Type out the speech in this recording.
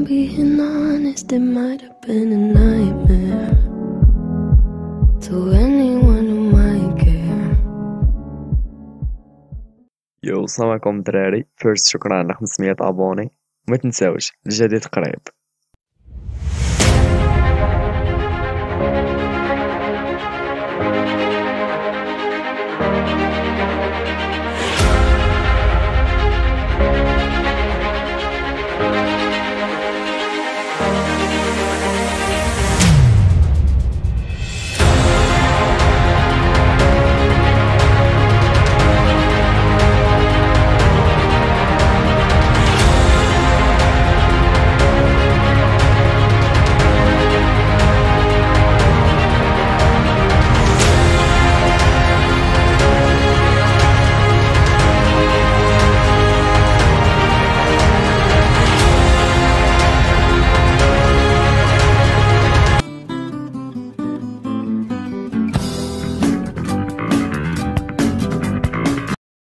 I'm being honest, it might have been a nightmare to anyone who might care. يو السلام عليكم دراري. فيرست شكرا على 500 ابوني، ما تنساوش الجديد قريب.